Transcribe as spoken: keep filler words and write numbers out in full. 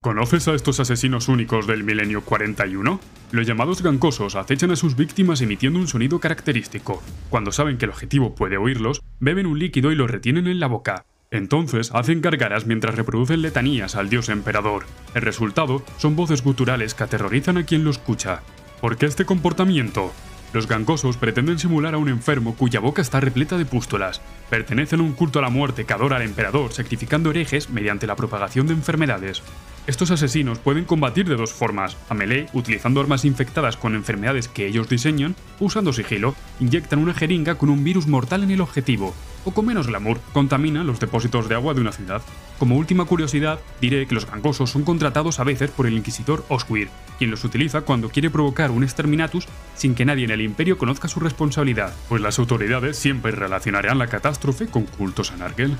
¿Conoces a estos asesinos únicos del milenio cuarenta y uno? Los llamados gancosos acechan a sus víctimas emitiendo un sonido característico. Cuando saben que el objetivo puede oírlos, beben un líquido y lo retienen en la boca. Entonces hacen gárgaras mientras reproducen letanías al dios emperador. El resultado son voces guturales que aterrorizan a quien lo escucha. ¿Por qué este comportamiento? Los gancosos pretenden simular a un enfermo cuya boca está repleta de pústulas. Pertenecen a un culto a la muerte que adora al emperador, sacrificando herejes mediante la propagación de enfermedades. Estos asesinos pueden combatir de dos formas: a melee, utilizando armas infectadas con enfermedades que ellos diseñan, o usando sigilo, inyectan una jeringa con un virus mortal en el objetivo, o con menos glamour, contaminan los depósitos de agua de una ciudad. Como última curiosidad, diré que los gancosos son contratados a veces por el inquisidor Oswir, quien los utiliza cuando quiere provocar un exterminatus sin que nadie en el imperio conozca su responsabilidad, pues las autoridades siempre relacionarán la catástrofe con cultos a Nurgle.